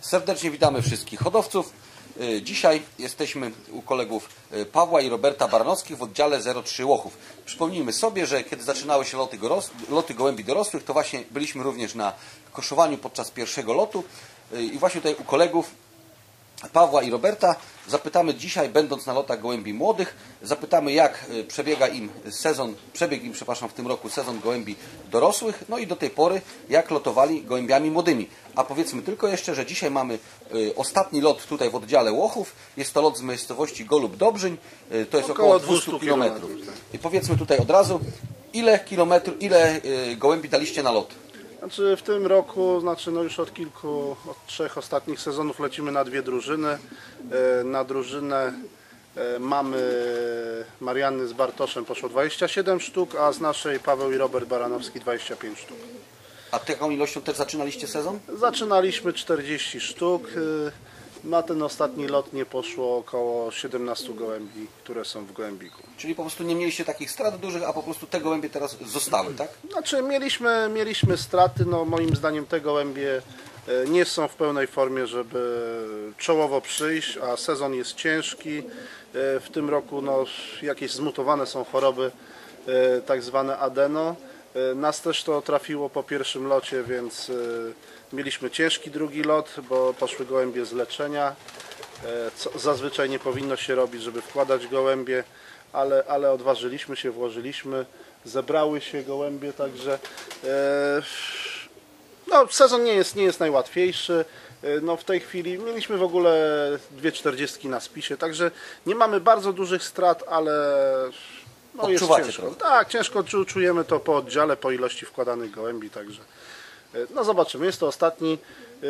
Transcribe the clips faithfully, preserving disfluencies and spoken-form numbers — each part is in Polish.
Serdecznie witamy wszystkich hodowców. Dzisiaj jesteśmy u kolegów Pawła i Roberta Baranowskich w oddziale zero trzy Łochów. Przypomnijmy sobie, że kiedy zaczynały się loty, loty gołębi dorosłych, to właśnie byliśmy również na koszowaniu podczas pierwszego lotu. I właśnie tutaj u kolegów Pawła i Roberta zapytamy dzisiaj, będąc na lotach gołębi młodych, zapytamy, jak przebiega im sezon, przebiegł im, przepraszam, w tym roku sezon gołębi dorosłych, no i do tej pory jak lotowali gołębiami młodymi. A powiedzmy tylko jeszcze, że dzisiaj mamy y, ostatni lot tutaj w oddziale Łochów. Jest to lot z miejscowości Golub-Dobrzyń, y, to jest około, około dwieście kilometrów. I powiedzmy tutaj od razu, ile kilometrów, ile y, gołębi daliście na lot? Znaczy w tym roku, znaczy no już od kilku, od trzech ostatnich sezonów lecimy na dwie drużyny. Na drużynę mamy Marianny z Bartoszem poszło dwadzieścia siedem sztuk, a z naszej Paweł i Robert Baranowski dwadzieścia pięć sztuk. A taką ilością też zaczynaliście sezon? Zaczynaliśmy czterdzieści sztuk. Na ten ostatni lot nie poszło około siedemnastu gołębi, które są w gołębiku. Czyli po prostu nie mieliście takich strat dużych, a po prostu te gołębie teraz zostały, tak? Znaczy mieliśmy, mieliśmy straty, no moim zdaniem te gołębie nie są w pełnej formie, żeby czołowo przyjść, a sezon jest ciężki. W tym roku no, jakieś zmutowane są choroby, tak zwane adeno. Nas też to trafiło po pierwszym locie, więc mieliśmy ciężki drugi lot, bo poszły gołębie z leczenia, co zazwyczaj nie powinno się robić, żeby wkładać gołębie, ale, ale odważyliśmy się, włożyliśmy, zebrały się gołębie, także no, sezon nie jest, nie jest najłatwiejszy. No, w tej chwili mieliśmy w ogóle dwie czterdziestki na spisie, także nie mamy bardzo dużych strat, ale no, jest ciężko. Trochę. Tak, ciężko czujemy to po oddziale, po ilości wkładanych gołębi, także no zobaczymy. Jest to ostatni yy,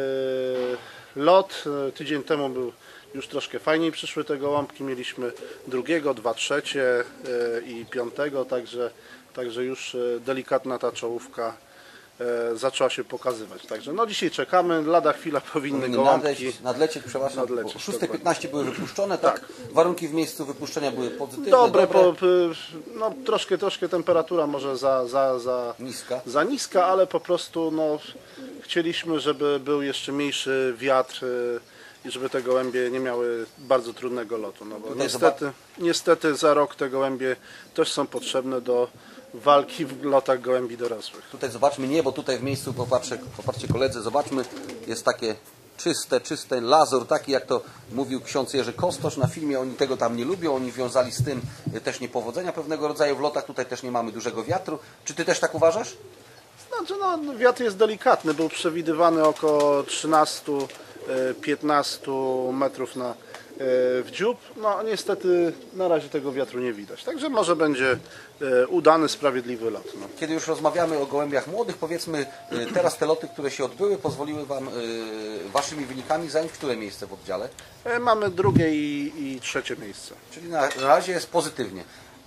lot. Tydzień temu był już troszkę fajniej, przyszły te gołąbki. Mieliśmy drugiego, dwa trzecie yy, i piątego, także, także już delikatna ta czołówka yy, zaczęła się pokazywać. Także no dzisiaj czekamy, lada chwila powinny, powinny gołąbki nadlecieć, nadlecieć, przepraszam, nadlecieć, szósta piętnaście były wypuszczone, tak? tak? Warunki w miejscu wypuszczenia były pozytywne, dobre. dobre. Po, no, troszkę, troszkę temperatura może za, za, za, niska. za niska, ale po prostu no, chcieliśmy, żeby był jeszcze mniejszy wiatr i żeby te gołębie nie miały bardzo trudnego lotu. No, bo niestety, niestety za rok te gołębie też są potrzebne do walki w lotach gołębi dorosłych. Tutaj zobaczmy niebo, tutaj w miejscu, popatrzcie, popatrzcie koledzy, zobaczmy, jest takie czyste, czyste, lazur, taki jak to mówił ksiądz Jerzy Kostosz na filmie. Oni tego tam nie lubią, oni wiązali z tym też niepowodzenia pewnego rodzaju w lotach. Tutaj też nie mamy dużego wiatru. Czy ty też tak uważasz? Znaczy, no, wiatr jest delikatny, był przewidywany około trzynaście do piętnastu metrów na w dziób. No niestety na razie tego wiatru nie widać. Także może będzie udany, sprawiedliwy lot. No. Kiedy już rozmawiamy o gołębiach młodych, powiedzmy teraz te loty, które się odbyły, pozwoliły Wam Waszymi wynikami zająć które miejsce w oddziale? Mamy drugie i, i trzecie miejsce. Czyli na, na razie jest pozytywnie.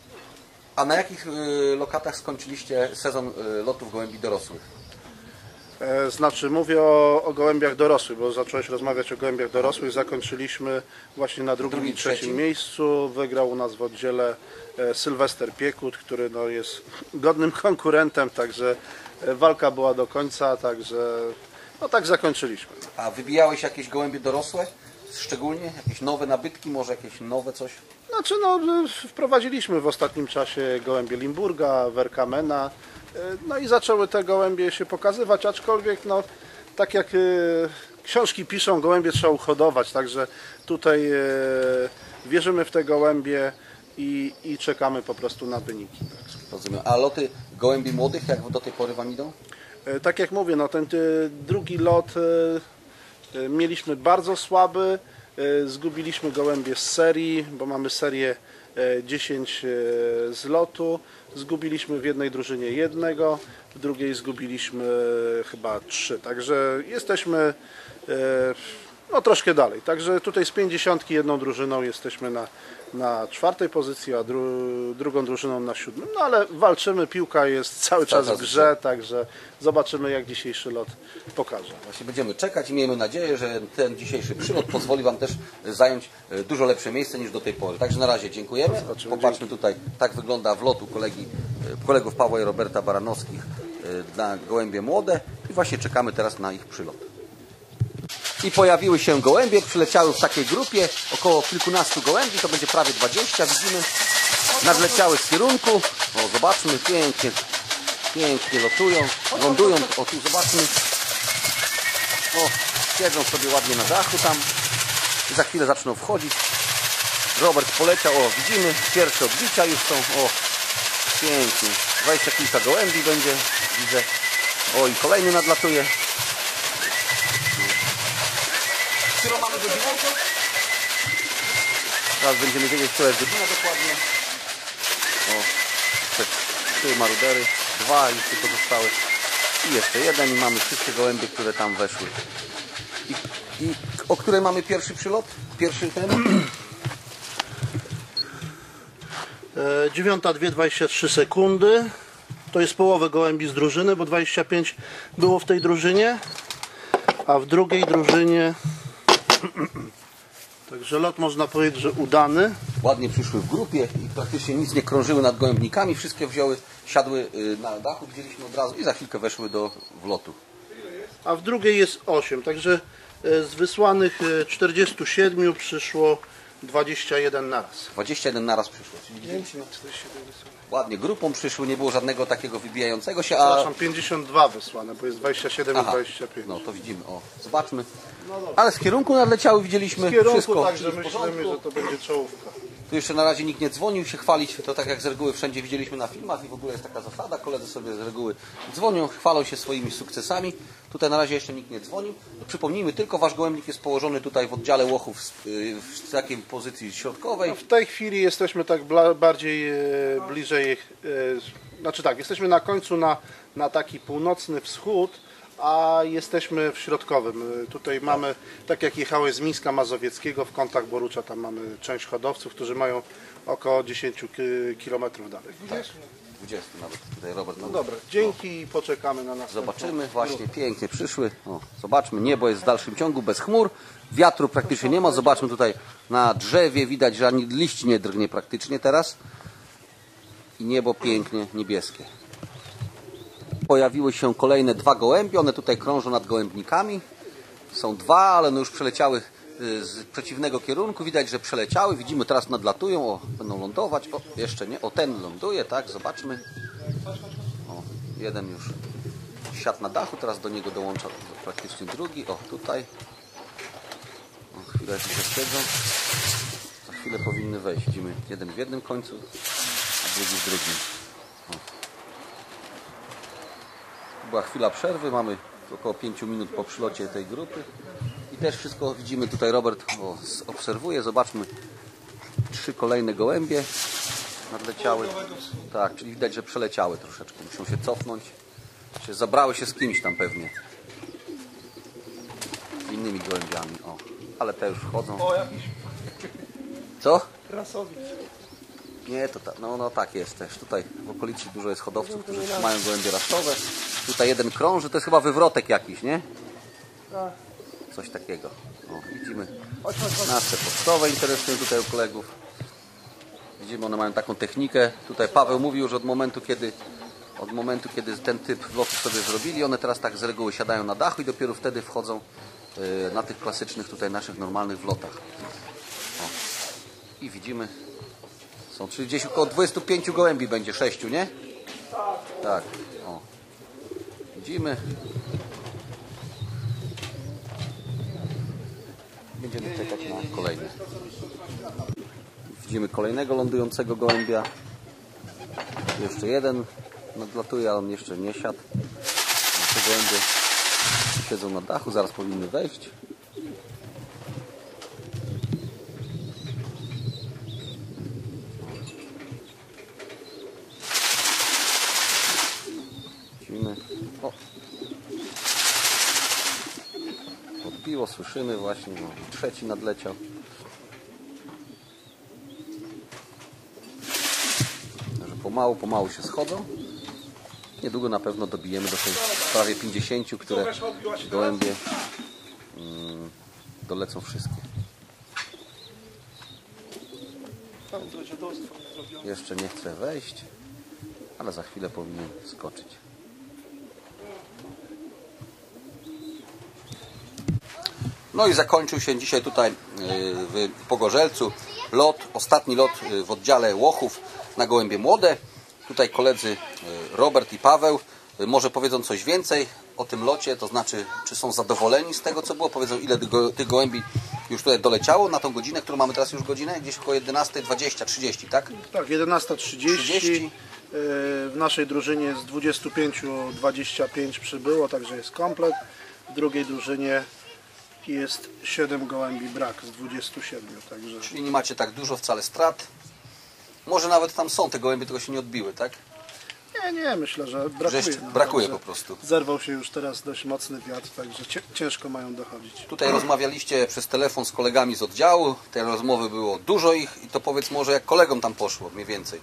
A na jakich lokatach skończyliście sezon lotów gołębi dorosłych? Znaczy mówię o, o gołębiach dorosłych, bo zacząłeś rozmawiać o gołębiach dorosłych. Zakończyliśmy właśnie na drugim, drugim i trzecim, trzecim miejscu. Wygrał u nas w oddziale Sylwester Piekut, który no, jest godnym konkurentem, także walka była do końca, także no tak zakończyliśmy. A wybijałeś jakieś gołębie dorosłe? Szczególnie? Jakieś nowe nabytki, może jakieś nowe coś? Znaczy no, wprowadziliśmy w ostatnim czasie gołębie Limburga, Werkamena. No i zaczęły te gołębie się pokazywać, aczkolwiek no, tak jak y, książki piszą, gołębie trzeba uhodować, także tutaj y, wierzymy w te gołębie i, i czekamy po prostu na wyniki. Rozumiem. A loty gołębi młodych, jak do tej pory Wam idą? Y, tak jak mówię, no, ten y, drugi lot y, y, mieliśmy bardzo słaby, y, zgubiliśmy gołębie z serii, bo mamy serię dziesięć z lotu. Zgubiliśmy w jednej drużynie jednego, w drugiej zgubiliśmy chyba trzy. Także jesteśmy no, troszkę dalej. Także tutaj z pięćdziesiątki jedną drużyną jesteśmy na, na czwartej pozycji, a dru, drugą drużyną na siódmym. No ale walczymy, piłka jest cały czas w grze, także zobaczymy, jak dzisiejszy lot pokaże. Właśnie będziemy czekać i miejmy nadzieję, że ten dzisiejszy przylot pozwoli Wam też zająć dużo lepsze miejsce niż do tej pory. Także na razie dziękujemy. Zobaczymy, Popatrzmy dzięki. Tutaj, tak wygląda wlot u kolegi, kolegów Pawła i Roberta Baranowskich na gołębie młode i właśnie czekamy teraz na ich przylot. I pojawiły się gołębie, przyleciały w takiej grupie, około kilkunastu gołębi, to będzie prawie dwadzieścia, widzimy. Nadleciały z kierunku, o zobaczmy, pięknie, pięknie lotują, lądują, o tu zobaczmy. O, siedzą sobie ładnie na dachu tam i za chwilę zaczną wchodzić. Robert poleciał, o widzimy, pierwsze odbicia już są, o pięknie, dwadzieścia kilka gołębi będzie, widzę, o i kolejny nadlatuje. Którą mamy godzinę? Teraz będziemy wiedzieć, która jest godzina dokładnie. O, trzy marudery, dwa już tylko zostały i jeszcze jeden i mamy wszystkie gołębie, które tam weszły. I, i o której mamy pierwszy przylot? Pierwszy ten? dziewiąta dwie dwadzieścia trzy sekundy. To jest połowę gołębi z drużyny, bo dwadzieścia pięć było w tej drużynie, a w drugiej drużynie także lot można powiedzieć, że udany. Ładnie przyszły w grupie i praktycznie nic nie krążyły nad gołębnikami. Wszystkie wzięły, siadły na dachu, widzieliśmy od razu i za chwilkę weszły do wlotu. A w drugiej jest osiem, także z wysłanych czterdziestu siedmiu przyszło dwadzieścia jeden naraz. dwadzieścia jeden naraz przyszło. Ładnie grupą przyszły, nie było żadnego takiego wybijającego się. A... Przepraszam, pięćdziesiąt dwa wysłane, bo jest dwadzieścia siedem Aha, i dwadzieścia pięć. No to widzimy, o, zobaczmy. Ale z kierunku nadleciały, widzieliśmy Z kierunku, wszystko. także w myślimy, porządku. że to będzie czołówka. Tu jeszcze na razie nikt nie dzwonił się chwalić, to tak jak z reguły wszędzie widzieliśmy na filmach i w ogóle jest taka zasada, koledzy sobie z reguły dzwonią, chwalą się swoimi sukcesami. Tutaj na razie jeszcze nikt nie dzwonił. Przypomnijmy tylko, wasz gołębnik jest położony tutaj w oddziale łochów w takiej pozycji środkowej. No w tej chwili jesteśmy tak bla, bardziej e, bliżej, e, znaczy tak, jesteśmy na końcu na, na taki północny wschód, a jesteśmy w środkowym. Tutaj mamy, tak jak jechałeś z Mińska Mazowieckiego w kątach Borucza, tam mamy część hodowców, którzy mają około dziesięć kilometrów dalej. dwadzieścia nawet tutaj Robert. No dobra, dzięki i poczekamy na nas. Zobaczymy, właśnie pięknie przyszły. O, zobaczmy, niebo jest w dalszym ciągu bez chmur, wiatru praktycznie nie ma. Zobaczmy tutaj na drzewie, widać, że ani liść nie drgnie praktycznie teraz. I niebo pięknie niebieskie. Pojawiły się kolejne dwa gołębie, one tutaj krążą nad gołębnikami. Są dwa, ale one już przeleciały z przeciwnego kierunku. Widać, że przeleciały. Widzimy, teraz nadlatują. O, będą lądować. O, jeszcze nie. O, ten ląduje, tak, zobaczmy. O, jeden już siadł na dachu, teraz do niego dołącza praktycznie drugi. O, tutaj. O, chwilę się siedzą. Za chwilę powinny wejść. Widzimy jeden w jednym końcu, a drugi w drugim. O. Była chwila przerwy, mamy około pięciu minut po przylocie tej grupy. I też wszystko widzimy tutaj, Robert o, obserwuje. Zobaczmy, trzy kolejne gołębie nadleciały. Tak, czyli widać, że przeleciały troszeczkę. Muszą się cofnąć. Się zabrały się z kimś tam pewnie. Z innymi gołębiami. O, ale te już wchodzą. O, jakiś Co? rasowiec. Nie, to tak, no, no tak jest też. Tutaj w okolicy dużo jest hodowców, którzy trzymają gołębie rasowe. Tutaj jeden krąży, to jest chyba wywrotek jakiś, nie? Coś takiego. O, widzimy nasze pocztowe interesują tutaj u kolegów. Widzimy, one mają taką technikę. Tutaj Paweł mówił, że od momentu, kiedy od momentu, kiedy ten typ wlotów sobie zrobili, one teraz tak z reguły siadają na dachu i dopiero wtedy wchodzą y, na tych klasycznych tutaj naszych normalnych wlotach. O. I widzimy, są, czyli gdzieś około dwudziestu pięciu gołębi będzie, sześciu, nie? Tak. O. Widzimy. Będziemy czekać na kolejne. Widzimy kolejnego lądującego gołębia. Jeszcze jeden nadlatuje, ale on jeszcze nie siadł. Te gołębie siedzą na dachu, zaraz powinny wejść. Widzimy. O. Odbiło, słyszymy właśnie, no, trzeci nadleciał. Także pomału, pomału się schodzą. Niedługo na pewno dobijemy do tej prawie pięćdziesięciu, które gołębie mm, dolecą wszystkie. Jeszcze nie chce wejść, ale za chwilę powinien skoczyć. No i zakończył się dzisiaj tutaj w Pogorzelcu lot, ostatni lot w oddziale łochów na gołębie młode. Tutaj koledzy Robert i Paweł może powiedzą coś więcej o tym locie, to znaczy czy są zadowoleni z tego co było, powiedzą ile tych gołębi już tutaj doleciało na tą godzinę, którą mamy teraz już godzinę, gdzieś około jedenasta dwadzieścia trzydzieści, tak? Tak, jedenasta trzydzieści. W naszej drużynie z dwudziestu pięciu dwadzieścia pięć przybyło, także jest komplet. W drugiej drużynie jest siedem gołębi brak z dwudziestu siedmiu. Także... Czyli nie macie tak dużo wcale strat. Może nawet tam są te gołębie, tylko się nie odbiły, tak? Nie, nie, myślę, że brakuje. Że no, brakuje po prostu. Zerwał się już teraz dość mocny wiatr, także ciężko mają dochodzić. Tutaj rozmawialiście przez telefon z kolegami z oddziału, te rozmowy było dużo ich i to powiedz może jak kolegom tam poszło mniej więcej.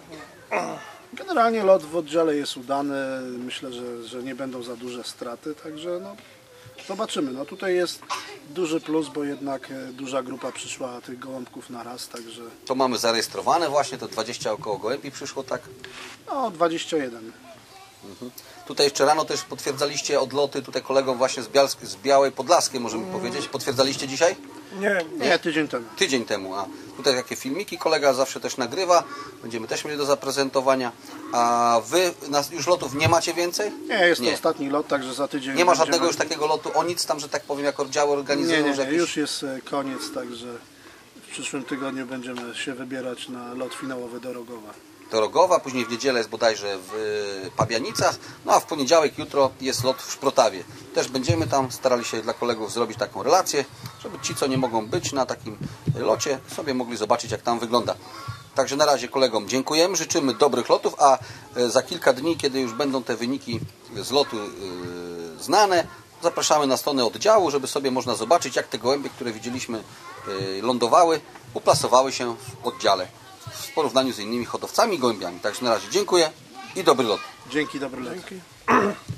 Generalnie lot w oddziale jest udany, myślę, że, że nie będą za duże straty, także no, zobaczymy. No, tutaj jest duży plus, bo jednak duża grupa przyszła tych gołąbków na raz, także... To mamy zarejestrowane właśnie, to dwadzieścia około gołębi przyszło, tak? No, dwadzieścia jeden. Mhm. Tutaj jeszcze rano też potwierdzaliście odloty tutaj kolegom właśnie z, Bialsk z Białej Podlaskiej, możemy mm. powiedzieć. Potwierdzaliście dzisiaj? Nie, nie, tydzień temu. Tydzień temu, a tutaj takie filmiki kolega zawsze też nagrywa, będziemy też mieli do zaprezentowania. A wy nas już lotów nie macie więcej? Nie, jest nie. to ostatni lot, także za tydzień... Nie ma żadnego już takiego lotu o nic tam, że tak powiem, jako oddziały organizują? Nie, nie, nie. Jakieś... już jest koniec, także w przyszłym tygodniu będziemy się wybierać na lot finałowy do Rogowa. do Rogowa, później w niedzielę jest bodajże w Pabianicach, no a w poniedziałek jutro jest lot w Szprotawie. Też będziemy tam starali się dla kolegów zrobić taką relację, żeby ci, co nie mogą być na takim locie, sobie mogli zobaczyć, jak tam wygląda. Także na razie kolegom dziękujemy, życzymy dobrych lotów, a za kilka dni, kiedy już będą te wyniki z lotu yy, znane, zapraszamy na stronę oddziału, żeby sobie można zobaczyć, jak te gołębie, które widzieliśmy, yy, lądowały, uplasowały się w oddziale w porównaniu z innymi hodowcami i gołębiami. Także na razie dziękuję i dobry lot. Dzięki, dobry lot. Dzięki.